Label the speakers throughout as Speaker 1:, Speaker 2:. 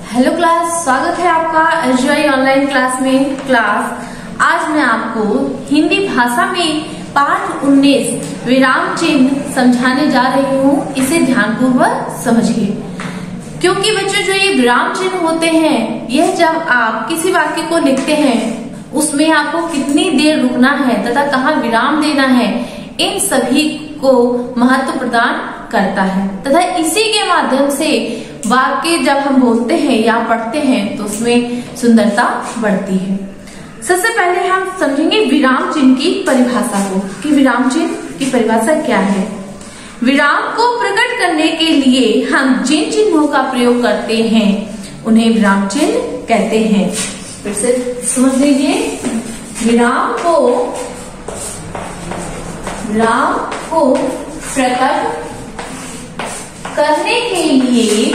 Speaker 1: Hello class, स्वागत है आपका एसजीआई ऑनलाइन क्लास में। आज मैं आपको हिंदी भाषा में पाठ 19 विराम चिन्ह समझाने जा रही हूँ। इसे ध्यानपूर्वक समझिए, क्योंकि बच्चों जो ये विराम चिन्ह होते हैं, यह जब आप किसी वाक्य को लिखते हैं उसमें आपको कितनी देर रुकना है तथा कहाँ विराम देना है, इन सभी को महत्व प्रदान करता है तथा इसी के माध्यम से वाक्य जब हम बोलते हैं या पढ़ते हैं तो उसमें सुंदरता बढ़ती है। सबसे पहले हम समझेंगे विराम चिन्ह की परिभाषा को कि विराम चिन्ह की परिभाषा क्या है। विराम को प्रकट करने के लिए हम जिन चिन्हों का प्रयोग करते हैं उन्हें विराम चिन्ह कहते हैं। फिर से समझ लीजिए, विराम को प्रकट करने के लिए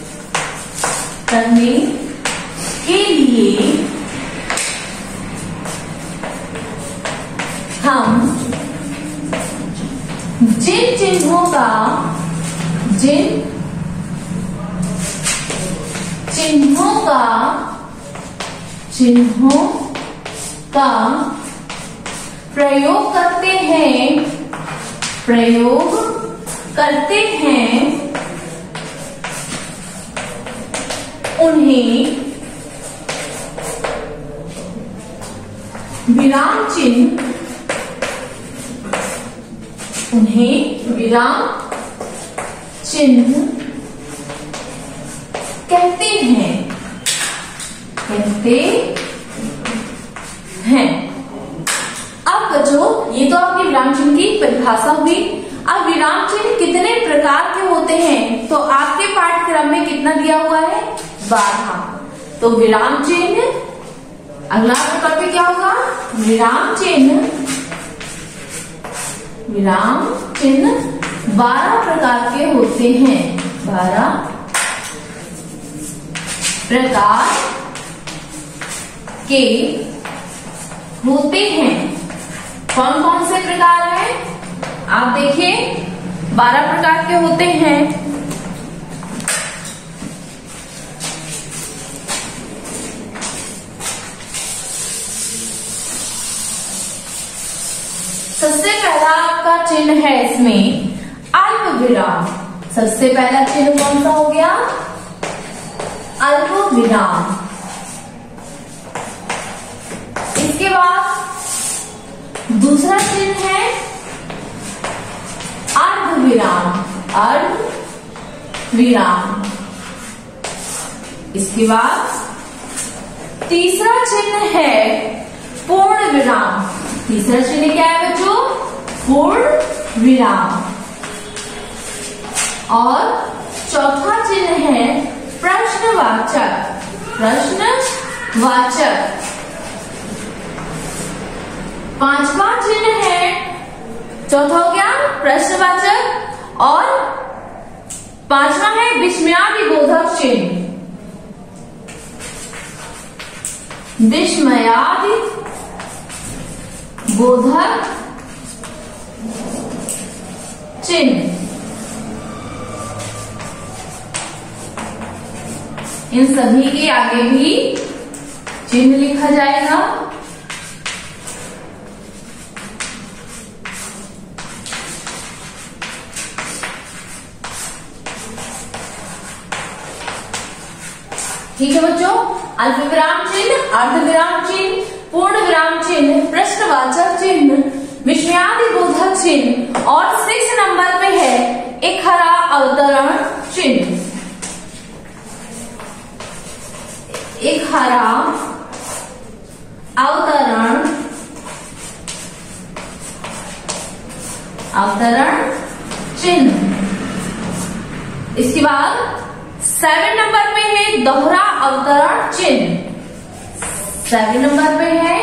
Speaker 1: हम जिन चिन्हों का प्रयोग करते हैं उन्हें विराम चिन्ह कहते हैं। अब बच्चों, ये तो आपकी विराम चिन्ह की परिभाषा हुई। अब विराम चिन्ह कितने प्रकार के होते हैं तो आपके पाठ्यक्रम में कितना दिया हुआ है? 12। तो विराम चिन्ह अगला प्रकार पे क्या होगा? विराम चिन्ह 12 प्रकार के होते हैं। 12 प्रकार के होते हैं। कौन कौन से प्रकार हैं? आप देखिए, 12 प्रकार के होते हैं। सबसे पहला आपका चिन्ह है इसमें अल्प विराम। सबसे पहला चिन्ह कौन सा हो गया? अल्प विराम। इसके बाद दूसरा चिन्ह है अर्ध विराम। इसके बाद तीसरा चिन्ह है पूर्ण विराम। तीसरा चिन्ह क्या है बच्चों? पूर्ण विराम। और चौथा चिन्ह है प्रश्नवाचक। पांचवा चिन्ह है, चौथा हो गया प्रश्नवाचक, और पांचवा है विस्मयादिबोधक चिन्ह। विस्मयादिबोधक चिन्ह। इन सभी के आगे भी चिन्ह लिखा जाएगा। ठीक है बच्चों, अल्प विराम चिन्ह, अर्ध विराम चिन्ह, पूर्ण विराम चिन्ह, प्रश्नवाचक चिन्ह, विस्मयादिबोधक चिन्ह, और 6 नंबर पे है एक खरा अवतरण चिन्ह। एक हरा अवतरण चिन्ह। इसके बाद 7 नंबर पे है दोहरा अवतरण चिन्ह। 7 नंबर पे है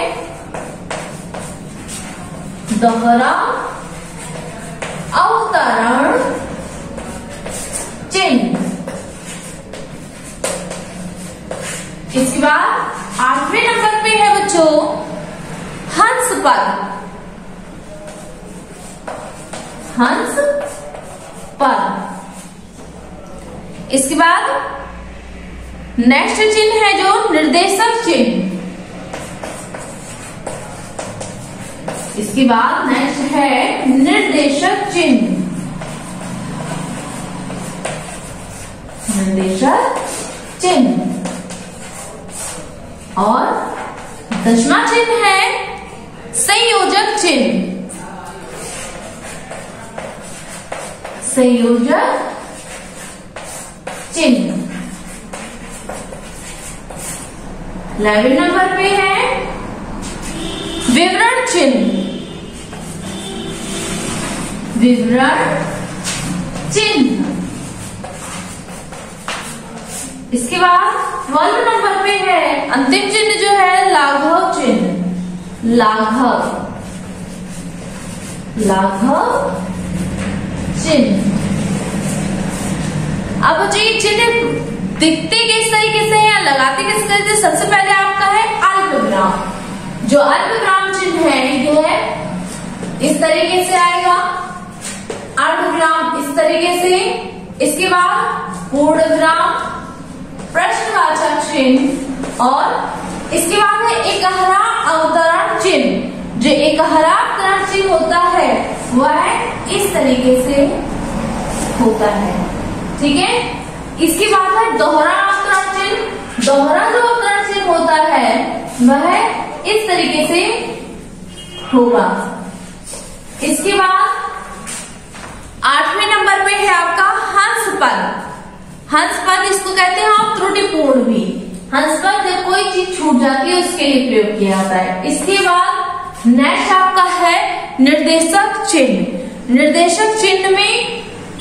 Speaker 1: दोहरा अवतरण चिन्ह। इसके बाद 8वें नंबर पे है बच्चों हंस पद। इसके बाद नेक्स्ट चिन्ह है जो निर्देशक चिन्ह। इसके बाद नेक्स्ट है निर्देशक चिन्ह। निर्देशक चिन्ह और 10वां चिन्ह है संयोजक चिन्ह। संयोजक चिन्ह 11 नंबर पे है विवरण चिन्ह। विवरण चिन्ह। इसके बाद 12 नंबर पे है अंतिम चिन्ह जो है लाघव चिन्ह। लाघव चिन्ह। अब बच्चों ये चिन्ह दिखते किस तरीके से या लगाते किस तरीके से, सबसे पहले आपका है अल्पविराम। जो अल्पविराम चिन्ह है यह इस तरीके से आएगा, अर्धविराम इस तरीके से, इसके बाद पूर्ण विराम, प्रश्नवाचक चिन्ह और इसके बाद है एकहरा अवतरण चिन्ह। जो एकहरा अवतरण चिन्ह होता है वह इस तरीके से होता है, ठीक है। इसके बाद है दोहरा अवतरण चिन्ह। दोहरा जो अवतरण चिन्ह होता है वह इस तरीके से होगा। इसके बाद 8वें नंबर पे है आपका हंस पद। हंस पद इसको कहते हैं आप त्रुटिपूर्ण भी। हंस पद जब कोई चीज छूट जाती है उसके लिए प्रयोग किया जाता है। इसके बाद नेक्स्ट आपका है निर्देशक चिन्ह। निर्देशक चिन्ह में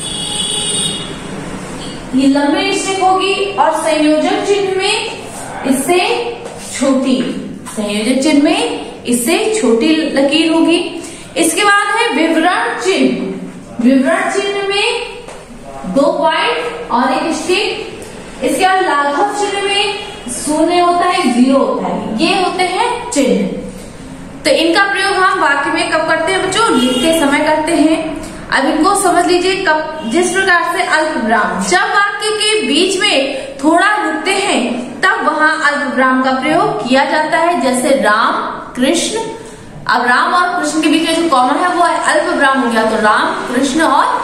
Speaker 1: ये लंबी स्टिक होगी और संयोजक चिन्ह में इससे छोटी, संयोजक चिन्ह में इससे छोटी लकीर होगी। इसके बाद है विवरण चिन्ह। विवरण चिन्ह में 2 पॉइंट और एक स्टिक। इसके बाद लाघव चिन्ह में शून्य होता है, 0 होता है। ये होते हैं चिन्ह। तो इनका प्रयोग हम वाक्य में कब करते हैं बच्चों? लिखते समय करते हैं। अब इनको समझ लीजिए कब, जिस प्रकार से अल्पविराम, जब वाक्य के बीच में थोड़ा रुकते हैं तब वहां अल्पविराम का प्रयोग किया जाता है। जैसे राम कृष्ण, अब राम और कृष्ण के बीच में जो कॉमन है वो अल्पविराम हो गया, तो राम कृष्ण और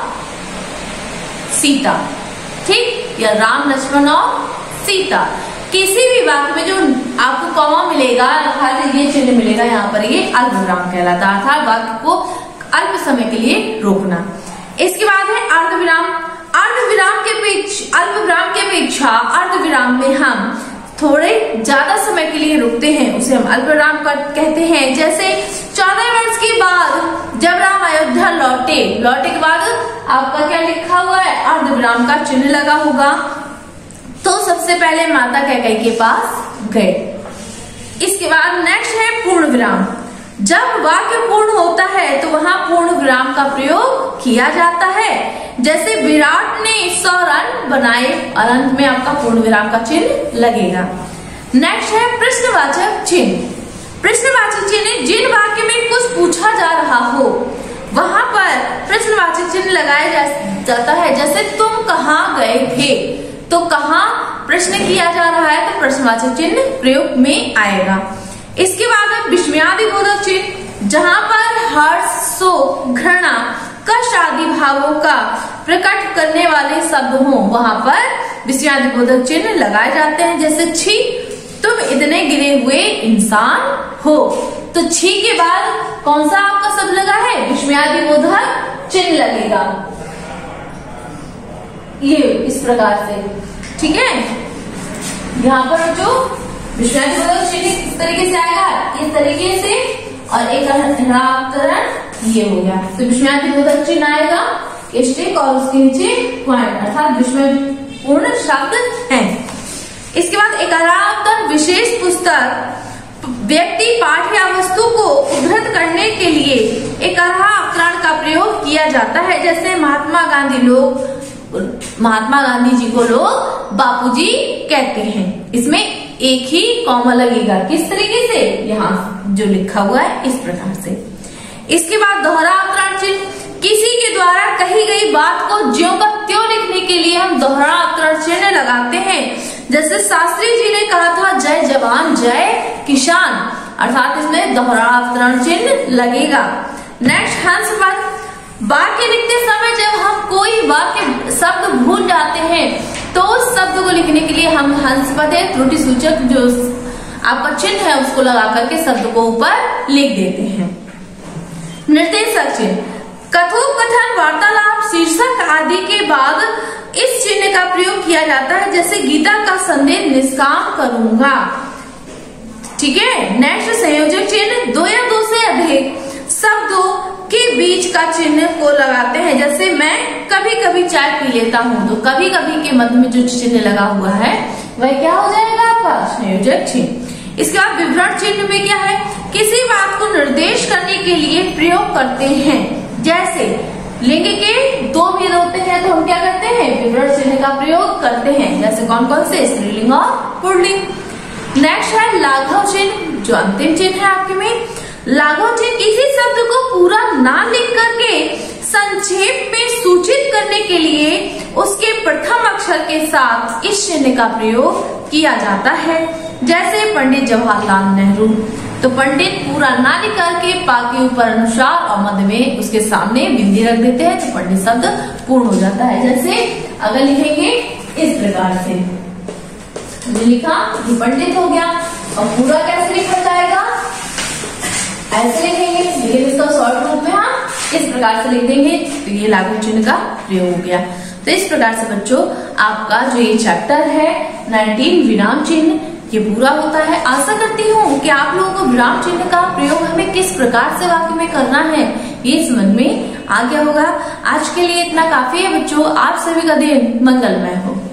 Speaker 1: सीता, ठीक, या राम लक्ष्मण और सीता। किसी भी वाक्य में जो आपको कॉमा मिलेगा अर्थात ये चिन्ह मिलेगा, यहाँ पर ये अल्पविराम कहलाता है, अर्थात वाक्य को अल्प समय के लिए रोकना। इसके बाद है अर्धविराम। अर्धविराम के अल्पविराम के अपेक्षा अर्धविराम में हम थोड़े ज्यादा समय के लिए रुकते हैं, उसे हम अल्पविराम कहते हैं। जैसे 14 वर्ष के बाद जब राम अयोध्या लौटे के बाद आपका क्या लिखा हुआ है? अर्धविराम का चिन्ह लगा होगा। तो सबसे पहले माता कैकेयी के पास गए। इसके बाद नेक्स्ट है पूर्ण विराम। जब वाक्य पूर्ण होता है तो वहां पूर्ण विराम का प्रयोग किया जाता है। जैसे विराट ने 100 रन बनाए और अंत में आपका पूर्ण विराम का चिन्ह लगेगा। नेक्स्ट है प्रश्नवाचक चिन्ह। प्रश्नवाचक चिन्ह जिन वाक्य में कुछ पूछा जा रहा हो वहां पर प्रश्नवाचक चिन्ह लगाया जाता है। जैसे तुम कहाँ गए थे, तो कहाँ प्रश्न किया जा रहा है तो प्रश्नवाचक चिन्ह प्रयोग में आएगा। इसके बाद है विस्मयादिबोधक चिन्ह। जहां पर हर्ष, शोक, घृणा, कष्ट आदि भावों का प्रकट करने वाले शब्द हों वहां पर विस्मयादिबोधक चिन्ह लगाए जाते हैं। जैसे छी, तुम इतने गिरे हुए इंसान हो, तो छी के बाद कौन सा आपका शब्द लगा है? विस्मयादिबोधक चिन्ह लगेगा, ये इस प्रकार से, ठीक है। यहाँ पर जो विस्मयादिबोधक चिन्ह किस तरीके से आएगा? इस तरीके से, और एक अवतरण ये हो गया, तो विस्मयादिबोधक चिन्ह आएगा स्टिक और उसके नीचे पॉइंट, अर्थात विस्मयपूर्ण शब्द है। इसके बाद एक अवतरण विशेष पुस्तक व्यक्ति पाठ या वस्तु को उद्धृत करने के लिए एक अवतरण का प्रयोग किया जाता है। जैसे महात्मा गांधी जी को लोग बापूजी कहते हैं। इसमें एक ही कॉमा लगेगा, किस तरीके से? यहाँ जो लिखा हुआ है इस प्रकार से। इसके बाद दोहरा अवतरण चिन्ह। किसी के द्वारा कही गई बात को ज्यों का त्यों लिखने के लिए हम दोहरा अवतरण चिन्ह लगाते हैं। जैसे शास्त्री जी ने कहा था जय जवान जय किसान, अर्थात इसमें दोहरा अवतरण चिन्ह लगेगा। नेक्स्ट हंस पद, वाक्य लिखते समय जब हम कोई वाक्य शब्द भूल जाते हैं तो उस शब्द को लिखने के लिए हम हंस पद है त्रुटि सूचक जो आपका चिन्ह है उसको लगा करके शब्द को ऊपर लिख देते हैं। निर्देशक चिन्ह, कथोपकथन, वार्तालाप, शीर्षक आदि के बाद इस चिन्ह का प्रयोग किया जाता है, जैसे गीता का संदेश निष्काम करूंगा। ठीक है। नेक्स्ट संयोजक चिन्ह, दो या दो से अधिक शब्दों के बीच का चिन्ह को लगाते हैं, जैसे मैं कभी कभी चाय पी लेता हूं, तो कभी कभी के मध्य में जो चिन्ह लगा हुआ है वह क्या हो जाएगा आपका संयोजक चिन्ह। इसके बाद विवरण चिन्ह में क्या है, किसी बात को निर्देश करने के लिए प्रयोग करते हैं, जैसे लिंग के दो भेद होते हैं तो हम क्या करते हैं विवरण चिन्ह का प्रयोग करते हैं, जैसे कौन कौन से, स्त्रीलिंग और पुल्लिंग। नेक्स्ट है लाघव चिन्ह, जो अंतिम चिन्ह है आपके में। लाघव चिन्ह किसी शब्द को पूरा ना लिख करके संक्षेप में सूचित करने के लिए उसके प्रथम अक्षर के साथ इस चिन्ह का प्रयोग किया जाता है, जैसे पंडित जवाहरलाल नेहरू। तो पंडित पूरा ना लिख करके पा के ऊपर अनुसार और मध्य में उसके सामने बिंदी रख देते हैं तो पंडित शब्द पूर्ण हो जाता है। जैसे अगर लिखेंगे इस प्रकार से, लिखा ये पंडित हो गया, और पूरा कैसे लिखा जाएगा, ऐसे लिखेंगे, लेकिन इसका शॉर्ट रूप में हम इस प्रकार से लिख देंगे तो ये लागू चिन्ह का प्रयोग हो गया। तो इस प्रकार से बच्चों आपका जो ये चैप्टर है 19 विराम चिन्ह ये पूरा होता है। आशा करती हूँ कि आप लोगों को विराम चिन्ह का प्रयोग हमें किस प्रकार से वाक्य में करना है ये समझ में आ गया होगा। आज के लिए इतना काफी है बच्चों। आप सभी का दिन मंगलमय हो।